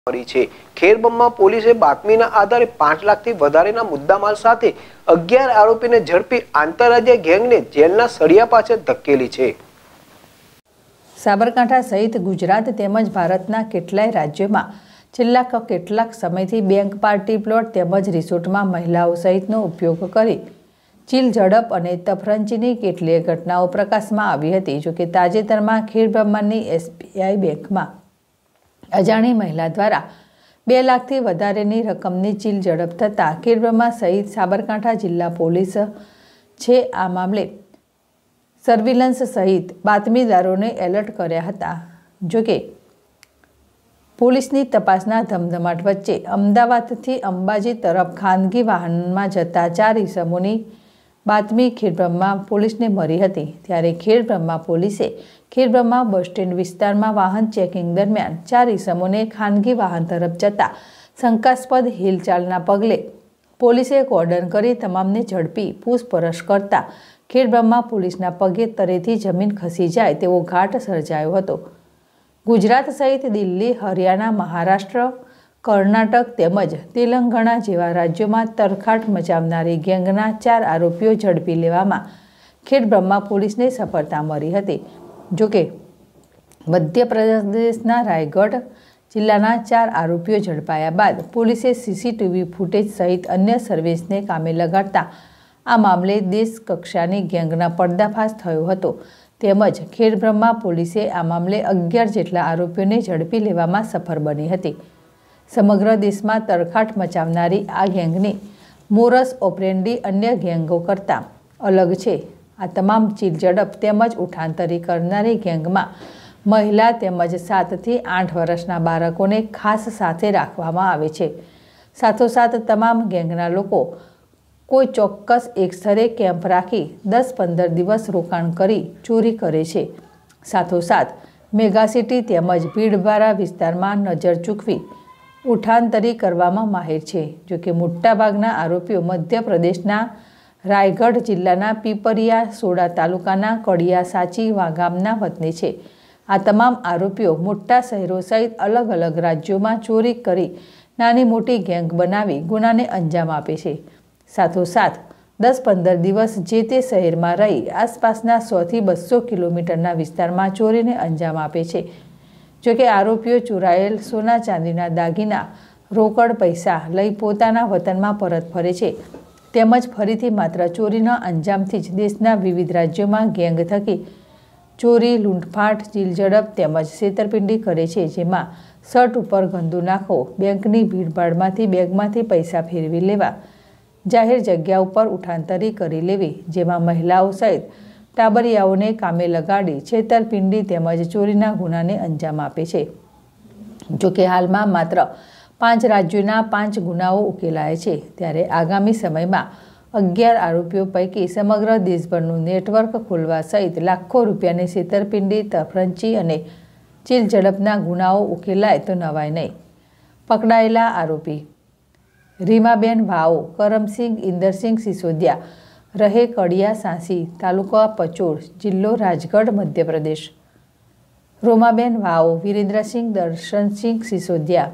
કરી છે। ખેરબમ્મા પોલીસે બાતમીના આધારે 5 લાખથી વધારેના મુદ્દામાલ સાથે 11 આરોપીને ઝડપી આંતરરાજ્ય ગેંગને જેલના સળિયા પાછળ ધકેલી છે। સાબરકાંઠા સહિત ગુજરાત તેમજ ભારતના કેટલાય રાજ્યોમાં છેલ્લા કેટલાક સમયથી બેંક પાર્ટી પ્લોટ તેમજ રિસોર્ટમાં મહિલાઓ સહિતનો ઉપયોગ કરી ચીલ ઝડપ અને તફરંચીની કેટલીય ઘટનાઓ પ્રકાશમાં આવી હતી। જોકે તાજેતરમાં ખેરબ્રહ્માની SBI બેંકમાં અજાણી મહિલા દ્વારા 2 લાખથી વધારેની રકમની ચીલ ઝડપ થતાં ખેરબ્રહ્મા સહિત સાબરકાંઠા જિલ્લા પોલીસ છે આ મામલે સર્વિલન્સ સહિત બાતમીદારોને એલર્ટ કર્યા હતા। જોકે પોલીસની તપાસના ધમધમાટ વચ્ચે અમદાવાદથી અંબાજી તરફ ખાનગી વાહનમાં જતા 4 ઇસમોની બાતમી ખેરબ્રહ્મા પોલીસને મળી હતી। ત્યારે ખેરબ્રહ્મા પોલીસે ખેરબ્રહ્મા બસ સ્ટેન્ડ વિસ્તારમાં વાહન ચેકિંગ દરમિયાન 4 ઇસમોને ખાનગી વાહન તરફ જતા શંકાસ્પદ હિલચાલના પગલે પોલીસે કોર્ડન કરી તમામને ઝડપી પૂછપરછ કરતા ખેરબ્રહ્મા પોલીસના પગે તળેથી જમીન ખસી જાય તેવો ઘાટ સર્જાયો હતો। ગુજરાત સહિત દિલ્હી, હરિયાણા, મહારાષ્ટ્ર, કર્ણાટક તેમજ તેલંગાણા જેવા રાજ્યોમાં તરખાટ મચાવનારી ગેંગના 4 આરોપીઓ ઝડપી લેવામાં ખેરબ્રહ્મા પોલીસને સફળતા મળી હતી। જોકે મધ્યપ્રદેશના રાયગઢ જિલ્લાના 4 આરોપીઓ ઝડપાયા બાદ પોલીસે CCTV ફૂટેજ સહિત અન્ય સર્વિસને કામે લગાડતા આ મામલે દેશ કક્ષાની ગેંગના પર્દાફાશ થયો હતો। તેમજ ખેરબ્રહ્મા પોલીસે આ મામલે 11 જેટલા આરોપીઓને ઝડપી લેવામાં સફળ બની હતી। સમગ્ર દેશમાં તરખાટ મચાવનારી આ ગેંગની મોરસ ઓપરેન્ડી અન્ય ગેંગો કરતાં અલગ છે। આ તમામ ચીલ ઝડપ તેમજ ઉઠાંતરી કરનારી ગેંગમાં મહિલા તેમજ 7 થી 8 વર્ષના બાળકોને ખાસ સાથે રાખવામાં આવે છે। સાથોસાથ તમામ ગેંગના લોકો કોઈ ચોક્કસ એક સ્થળે કેમ્પ રાખી 10-15 દિવસ રોકાણ કરી ચોરી કરે છે। સાથોસાથ મેગાસિટી તેમજ ભીડભાડા વિસ્તારમાં નજર ચૂકવી ઉઠાંતરી કરવામાં માહિર છે। જોકે મોટાભાગના આરોપીઓ મધ્યપ્રદેશના રાયગઢ જિલ્લાના પીપરિયા સોડા તાલુકાના કડિયા સાચી ગામના વતની છે। આ તમામ આરોપીઓ મોટા શહેરો સહિત અલગ અલગ રાજ્યોમાં ચોરી કરી નાની મોટી ગેંગ બનાવી ગુનાને અંજામ આપે છે। સાથોસાથ 10-15 દિવસ જે તે શહેરમાં રહી આસપાસના 100 થી 200 કિલોમીટરના વિસ્તારમાં ચોરીને અંજામ આપે છે। જોકે આરોપીઓ ચોરાયેલ સોના ચાંદીના દાગીના રોકડ પૈસા લઈ પોતાના વતનમાં પરત ફરે છે તેમજ ફરીથી માત્ર ચોરીના અંજામથી જ દેશના વિવિધ રાજ્યોમાં ગેંગ થકી ચોરી, લૂંટફાટ, ચીલ ઝડપ તેમજ છેતરપિંડી કરે છે। જેમાં શર્ટ ઉપર ગંદુ નાખો, બેંકની ભીડભાડમાંથી બેગમાંથી પૈસા ફેરવી લેવા, જાહેર જગ્યા ઉપર ઉઠાંતરી કરી લેવી, જેમાં મહિલાઓ સહિત ટાબરિયાઓને કામે લગાડી છેતરપિંડી તેમજ ચોરીના ગુનાને અંજામ આપે છે। જોકે હાલમાં માત્ર 5 રાજ્યોના 5 ગુનાઓ ઉકેલાય છે। ત્યારે આગામી સમયમાં 11 આરોપીઓ પૈકી સમગ્ર દેશભરનું નેટવર્ક ખોલવા સહિત લાખો રૂપિયાની છેતરપિંડી, તફરંચી અને ચીલ ઝડપના ગુનાઓ ઉકેલાય તો નવાય નહીં। પકડાયેલા આરોપી રીમાબેન વાઓ, કરમસિંહ ઇન્દરસિંહ સિસોદિયા, રહે કડિયા સાંસી, તાલુકા પચોર, જિલ્લો રાજગઢ, મધ્યપ્રદેશ। રોમાબેન વાઓ, વિરેન્દ્રસિંહ દર્શનસિંહ સિસોદિયા,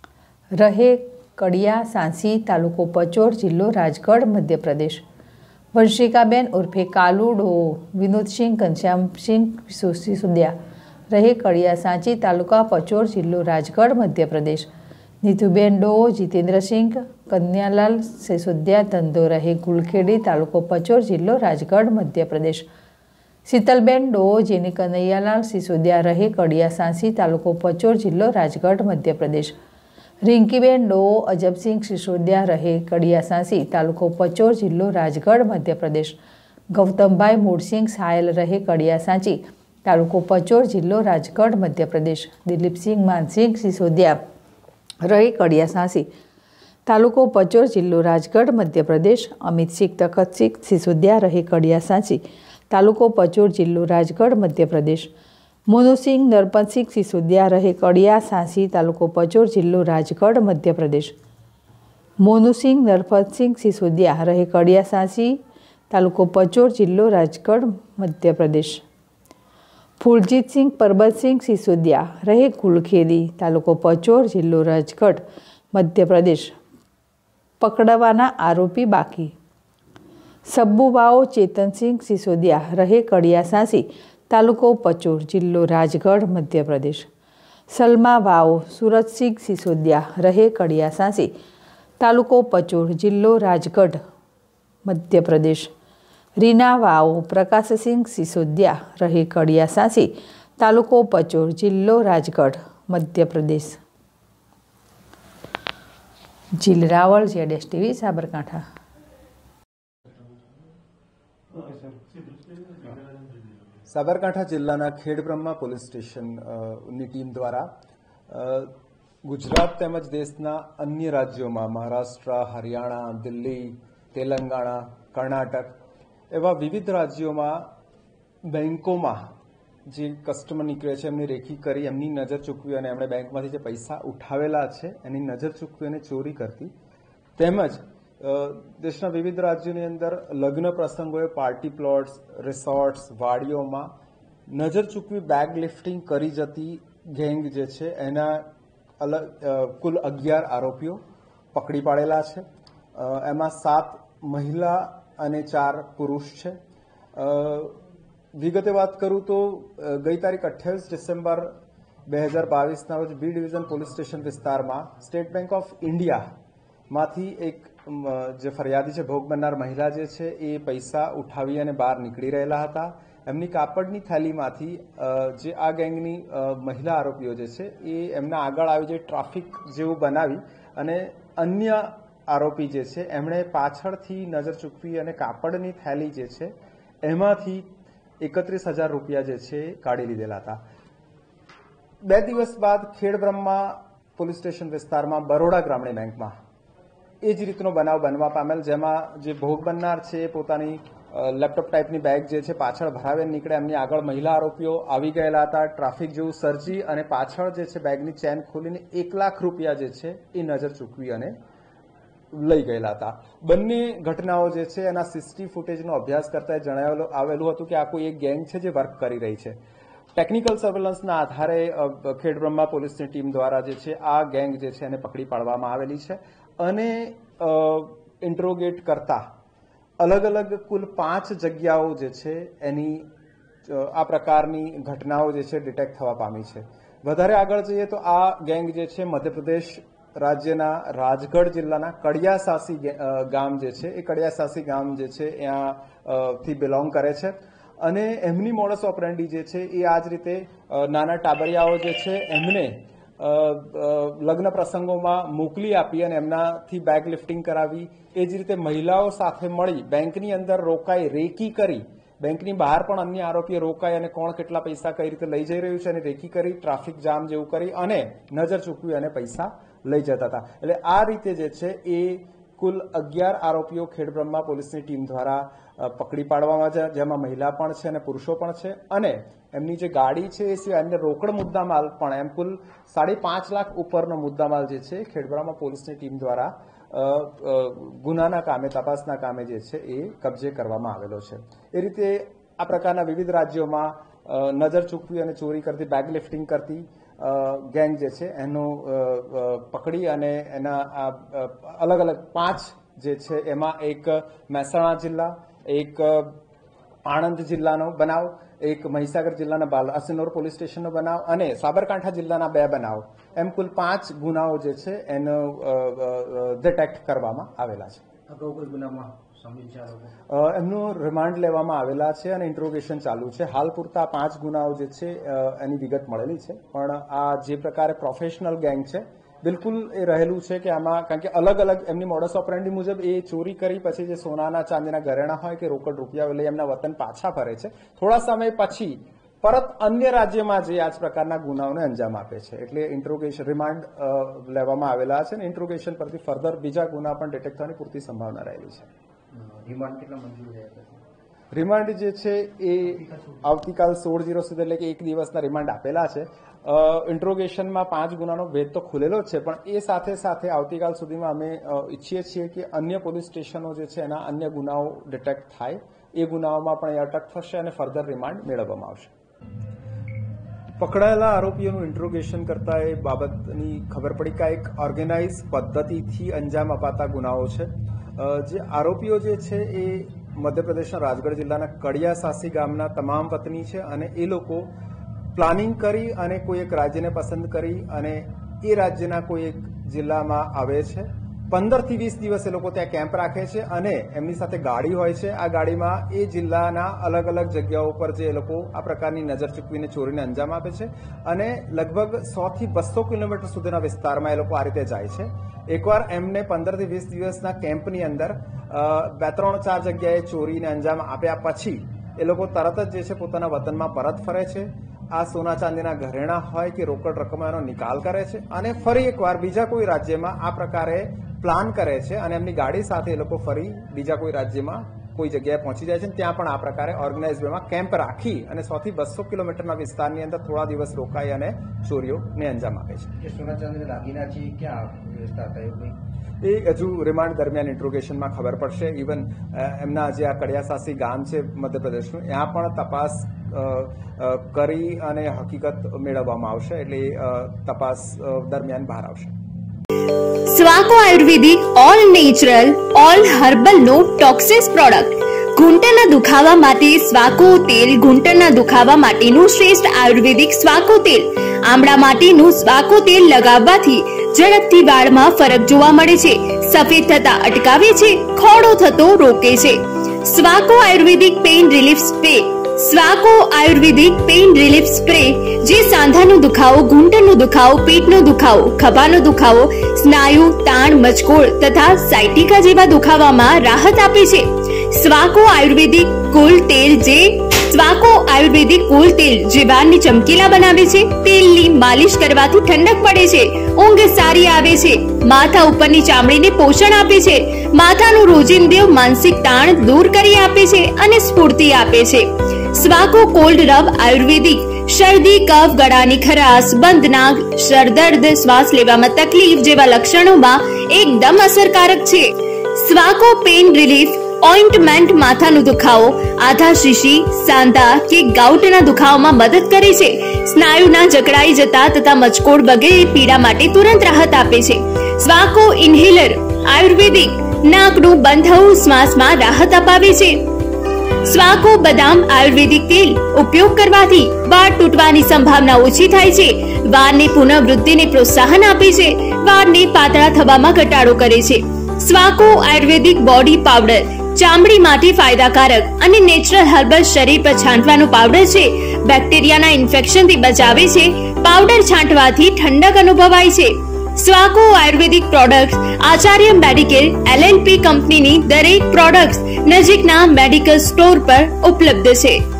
રહે કડિયા સાંસી, તાલુકો પચોર, જિલ્લો રાજગઢ, મધ્યપ્રદેશ। વંશિકાબેન ઉર્ફે કાલુ ડો, વિનોદસિંહ ઘનશ્યામસિંહ સિસોદિયા, રહે કડિયા સાંચી, તાલુકા પચોર, જિલ્લો રાજગઢ, મધ્યપ્રદેશ। નીતુબેન ડો, જીતેન્દ્રસિંહ કન્યાલાલ સિસોદિયા, ધંધો રહે ગુલખેડી, તાલુકો પચોર, જિલ્લો રાજગઢ, મધ્યપ્રદેશ। શીતલબેન ડો, જેની કનૈયાલાલ સિસોદિયા, રહે કડિયા સાંસી, તાલુકો પચોર, જિલ્લો રાજગઢ, મધ્યપ્રદેશ। રિંકીબેન ડો, અજબસિંહ સિસોદિયા, રહે કડિયા સાંસી, તાલુકો પચોર, જિલ્લો રાજગઢ, મધ્યપ્રદેશ। ગૌતમભાઈ મૂળસિંહ સાયલ, રહે કડિયા સાંચી, તાલુકો પચોર, જિલ્લો રાજગઢ, મધ્યપ્રદેશ। દિલીપસિંહ માનસિંહ સિસોદિયા, રહે કડિયા સાંસી, તાલુકો પચોર, જિલ્લો રાજગઢ, મધ્યપ્રદેશ। અમિતસિંહ તખતસિંહ સિસોદિયા, રહે કડિયા સાંચી, તાલુકો પચોર, જિલ્લો રાજગઢ, મધ્યપ્રદેશ। મોનુસિંહ નરપતસિંહ સિસોદિયા, રહે કડિયા સાંસી, તાલુકો પચોર, જિલ્લો રાજગઢ, મધ્યપ્રદેશ। મોનુસિંહ નરપતસિંહ સિસોદિયા, રહે કડિયા સાંસી, તાલુકો પચોર, જિલ્લો રાજગઢ, મધ્યપ્રદેશ। ફૂલજીતસિંહ પરબતસિંહ સિસોદિયા રહે કુલખેદી, તાલુકો પચોર, જિલ્લો રાજકોટ, મધ્યપ્રદેશ પકડવાના આરોપી બાકી. સબ્બુવાઓ ચેતનસિંહ સિસોદિયા રહે કડિયા સાંસી, તાલુકો પચોર, જિલ્લો રાજગઢ, મધ્યપ્રદેશ. સલમા વાઓ સુરતસિંહ સિસોદિયા રહે કડિયા સાંસી, તાલુકો પચોર, જિલ્લો રાજગઢ, મધ્યપ્રદેશ. રીના વાઓ પ્રકાશસિંહ સિસોદિયા રહે કડિયા સાંસી, તાલુકો પચોર, જિલ્લો રાજગઢ, મધ્યપ્રદેશ. જીલ રાવળ, ZSTV, સાબરકાંઠા. સાબરકાંઠા જિલ્લાના ખેડબ્રહ્મા પોલીસ સ્ટેશનની ટીમ દ્વારા ગુજરાત તેમજ દેશના અન્ય રાજ્યોમાં મહારાષ્ટ્ર, હરિયાણા, દિલ્હી, તેલંગાણા, કર્ણાટક એવા વિવિધ રાજ્યોમાં બેંકોમાં જે કસ્ટમર નીકળે છે એમની રેકી કરી એમની નજર ચૂકવી અને એમણે બેંકમાંથી જે પૈસા ઉઠાવેલા છે એની નજર ચૂકવી અને ચોરી કરતી, તેમજ દેશના વિવિધ રાજ્યોની અંદર લગ્ન પ્રસંગોએ પાર્ટી પ્લોટ્સ, રિસોર્ટ્સ, વાડીઓમાં નજર ચૂકવી બેગ લિફ્ટિંગ કરી જતી ગેંગ જે છે એના કુલ 11 આરોપીઓ પકડી પાડેલા છે. એમાં 7 મહિલા અને 4 પુરુષ છે. વિગતે વાત કરું તો ગઈ તારીખ 28 ડિસેમ્બર 2022ના રોજ બી ડિવિઝન પોલીસ સ્ટેશન વિસ્તારમાં સ્ટેટ બેંક ઓફ ઇન્ડિયામાંથી એક જે ફરિયાદી છે, ભોગ બનનાર મહિલા જે છે એ પૈસા ઉઠાવી અને બહાર નીકળી રહેલા હતા. એમની કાપડની થેલીમાંથી જે આ ગેંગની મહિલા આરોપીઓ જે છે એ એમના આગળ આવી જે ટ્રાફિક જેવું બનાવી અને અન્ય આરોપી જે છે એમણે પાછળથી નજર ચૂકવી અને કાપડની થેલી જે છે એમાંથી 31,000 રૂપિયા જે છે કાઢી લીધેલા હતા. 2 દિવસ બાદ ખેડબ્રહ્મા પોલીસ સ્ટેશન વિસ્તારમાં બરોડા ગ્રામીણ બેંકમાં એ જ રીતનો બનાવ બનવા પામેલ, જેમાં જે ભોગ બનનાર છે એ પોતાની લેપટોપ ટાઈપની બેગ જે છે પાછળ ભરાવીને નીકળે, એમની આગળ મહિલા આરોપીઓ આવી ગયેલા હતા. ટ્રાફિક જેવું સર્જી અને પાછળ જે છે બેગની ચેન ખોલીને 1 લાખ રૂપિયા જે છે એ નજર ચૂકવી અને લઈ ગયેલા હતા. બંને ઘટનાઓ જે છે એના સીસીટીવી ફૂટેજનો અભ્યાસ કરતા આવેલું હતું કે આ કોઈ એક ગેંગ છે જે વર્ક કરી રહી છે. ટેકનિકલ સર્વેલન્સના આધારે ખેડબ્રહ્મા પોલીસની ટીમ દ્વારા જે છે આ ગેંગ જે છે એને પકડી પાડવામાં આવેલી છે અને ઇન્ટ્રોગેટ કરતા અલગ અલગ કુલ 5 જગ્યાઓ જે છે એની આ પ્રકારની ઘટનાઓ જે છે ડિટેક્ટ થવા પામી છે. વધારે આગળ જઈએ તો આ ગેંગ જે છે મધ્યપ્રદેશ રાજ્યના રાજગઢ જિલ્લાના કડિયાસાસી ગામ જે છે એ કડિયાસાસી ગામ જે છે થી બિલોંગ કરે છે અને એમની મોડસ ઓપરેન્ડી જે છે એ આ જ રીતે નાના ટાબરિયાઓ જે છે એમને લગ્ન પ્રસંગોમાં મોકલી આપી અને એમનાથી બેગ લિફ્ટિંગ કરાવી. એ જ રીતે મહિલાઓ સાથે મળી બેંકની અંદર રોકાઈ રેકી કરી, બેંકની બહાર પણ અન્ય આરોપીઓ રોકાઈ અને કોણ કેટલા પૈસા કઈ રીતે લઈ જઈ રહ્યું છે અને રેકી કરી, ટ્રાફિક જામ જેવું કરી અને નજર ચૂકવી અને પૈસા લઈ જતા હતા. એટલે આ રીતે જે છે એ કુલ 11 આરોપીઓ ખેડબ્રહ્મા પોલીસની ટીમ દ્વારા પકડી પાડવામાં છે, જેમાં મહિલા પણ છે અને પુરુષો પણ છે અને એમની જે ગાડી છે એ સિવાય એમને રોકડ મુદ્દામાલ પણ એમ કુલ 5.5 લાખ ઉપરનો મુદ્દામાલ જે છે ખેડબ્રહ્મા પોલીસની ટીમ દ્વારા ગુનાના કામે, તપાસના કામે જે છે એ કબજે કરવામાં આવેલો છે. એ રીતે આ પ્રકારના વિવિધ રાજ્યોમાં નજર ચૂકવી અને ચોરી કરતી, બેગ લિફ્ટિંગ કરતી ગેંગ જે છે એનો પકડી અને એના અલગ અલગ 5 જે છે એમાં એક મહેસાણા જિલ્લા, એક આણંદ જિલ્લાનો બનાવ, એક મહીસાગર જિલ્લાના બાલાસિનોર પોલીસ સ્ટેશનનો બનાવ અને સાબરકાંઠા જિલ્લાના 2 બનાવ, એમ કુલ 5 ગુનાઓ જે છે એનો ડિટેક્ટ કરવામાં આવેલા છે. એમનું રિમાન્ડ લેવામાં આવેલા છે અને ઇન્ટ્રોગેશન ચાલુ છે. હાલ પૂરતા 5 ગુનાઓ જે છે એની વિગત મળેલી છે, પણ આ જે પ્રકારે પ્રોફેશનલ ગેંગ છે બિલકુલ એ રહેલું છે કે આમાં, કારણ કે અલગ અલગ એમની મોડસ ઓપરેન્ડી મુજબ એ ચોરી કરી પછી જે સોનાના ચાંદીના ઘરેણા હોય કે રોકડ રૂપિયા લઈ એમના વતન પાછા ફરે છે. થોડા સમય પછી પરત અન્ય રાજ્યમાં જે આ જ પ્રકારના ગુનાઓને અંજામ આપે છે. એટલે ઇન્ટ્રોગેશન રિમાન્ડ લેવામાં આવેલા છે અને ઇન્ટ્રોગેશન પરથી ફર્ધર બીજા ગુના પણ ડિટેક્ટ થવાની પૂરતી સંભાવના રહેલી છે. રિમાન્ડ કેટલા મંજૂર થયા? રિમાન્ડ જે છે એ આવતીકાલ 16/0 સુધી એટલે કે 1 દિવસના રિમાન્ડ આપેલા છે. ઇન્ટ્રોગેશનમાં 5 ગુનાનો ભેદ તો ખુલેલો જ છે, પણ એ સાથે સાથે આવતીકાલ સુધીમાં અમે ઈચ્છીએ છીએ કે અન્ય પોલીસ સ્ટેશનો જે છે એના અન્ય ગુનાઓ ડિટેક્ટ થાય, એ ગુનાઓમાં પણ એ અટક થશે અને ફર્ધર રિમાન્ડ મેળવવામાં આવશે. પકડાયેલા આરોપીઓનું ઇન્ટ્રોગેશન કરતા એ બાબતની ખબર પડી કે એક ઓર્ગેનાઇઝ પદ્ધતિથી અંજામ અપાતા ગુનાઓ છે. જે આરોપીઓ જે છે એ મધ્યપ્રદેશના રાજગઢ જિલ્લાના કડિયાસાસી ગામના તમામ વતની છે અને એ લોકો પ્લાનિંગ કરી અને કોઈ એક રાજ્યને પસંદ કરી અને એ રાજ્યના કોઈ એક જિલ્લામાં આવે છે. 15 થી 20 દિવસ એ લોકો ત્યાં કેમ્પ રાખે છે અને એમની સાથે ગાડી હોય છે. આ ગાડીમાં એ જિલ્લાના અલગ અલગ જગ્યાઓ પર જે એ લોકો આ પ્રકારની નજર ચૂકવીને ચોરીને અંજામ આપે છે અને લગભગ 100 થી 200 કિલોમીટર સુધીના વિસ્તારમાં એ લોકો આ રીતે જાય છે. એકવાર એમને 15 થી 20 દિવસના કેમ્પની અંદર 2-3-4 જગ્યાએ ચોરીને અંજામ આપ્યા પછી એ લોકો તરત જ જે છે પોતાના વતનમાં પરત ફરે છે. આ સોના ચાંદીના ઘરેણા હોય કે રોકડ રકમનો નિકાલ કરે છે અને ફરી એકવાર બીજા કોઈ રાજ્યમાં આ પ્રકારે પ્લાન કરે છે અને એમની ગાડી સાથે એ લોકો ફરી બીજા કોઈ રાજ્યમાં કોઈ જગ્યાએ પહોંચી જાય છે. ત્યાં પણ આ પ્રકારે ઓર્ગેનાઇઝ વેમાં કેમ્પ રાખી અને 100 થી 200 કિલોમીટરના વિસ્તારની અંદર થોડા દિવસ રોકાઈ અને ચોરીઓને અંજામ આપે છે. ये सोना चांदी दागीना की क्या व्यवस्था था कोई એ હજુ રિમાન્ડ દરમિયાન ઇન્ટ્રોગેશનમાં ખબર પડશે. ઇવન એમના જે આ કડિયાસાસી ગામ છે મધ્યપ્રદેશનું, ત્યાં પણ તપાસ કરી અને હકીકત મેળવવામાં આવશે. એટલે તપાસ દરમિયાન બહાર આવશે. Swaco Ayurvedic all natural all herbal no toxins product. ઘૂંટણના દુખાવા માટે સ્વાકો તેલ. ઘૂંટણના દુખાવા માટેનું શ્રેષ્ઠ આયુર્વેદિક સ્વાકો તેલ. આમળા માટેનું સ્વાકો તેલ લગાવવાથી ઝડપથી વાળમાં ફરક જોવા મળે છે. સફેદ થતા અટકાવે છે. ખોડો થતો રોકે છે. Swaco Ayurvedic pain relief spray. Swaco Ayurvedic pain relief spray જે સાંધાનો દુખાવો, ઘૂંટણનો દુખાવો, પેટનો દુખાવો, ખભાનો દુખાવો, સ્નાયુ તાણ, મચકોડ તથા સાયટિકા જેવા દુખાવામાં રાહત આપે છે. સ્વાકો આયુર્વેદિક કુલ તેલ. જે સ્વાકો આયુર્વેદિક કુલ તેલ જે વાળને ચમકીલા બનાવે છે. તેલની માલિશ કરવાથી ઠંડક પડે છે. ઊંઘ સારી આવે છે. માથા ઉપરની ચામડીને પોષણ આપે છે. માથાનું રોજિંદુ માનસિક તાણ દૂર કરી આપે છે અને સ્ફૂર્તિ આપે છે. સ્વાકો કોલ્ડ રબ આયુર્વેદિક શરદી, કફ, ગળાની ખરાશ, બંધ નાક, સરદર્દ, શ્વાસ લેવામાં તકલીફ જેવા લક્ષણોમાં એકદમ અસરકારક છે. સ્વાકો પેઇન રિલીફ ઓઇન્ટમેન્ટ માથાનો દુખાવો, આધા શીશી, સાંધા કે ગાઉટના દુખાવામાં મદદ કરે છે. સ્નાયુના જકડાઈ જતા તથા મચકોડ વગેરે પીડા માટે તુરંત રાહત આપે છે. સ્વાકો ઇન્હેલર આયુર્વેદિક નાકનું બંધ થવું, શ્વાસમાં રાહત અપાવે છે. સ્વાકો બદામ આયુર્વેદિક તેલ ઉપયોગ કરવાથી વાળ તૂટવાની સંભાવના ઓછી થાય છે. વાળની પુનઃવૃદ્ધિને પ્રોત્સાહન આપે છે. વાળને પાતળા થવામાં ઘટાડો કરે છે. સ્વાકો આયુર્વેદિક બોડી પાવડર ચામડી માટે ફાયદાકારક અને નેચરલ હર્બલ શરીર પર છાંટવાનો પાવડર છે. બેક્ટેરિયાના ઇન્ફેક્શનથી બચાવે છે. પાવડર છાંટવાથી ઠંડક અનુભવાય છે. Swaco Ayurvedic products Acharya medicare LLP કંપનીની દરેક પ્રોડક્ટ્સ નજીકના મેડિકલ સ્ટોર પર ઉપલબ્ધ છે.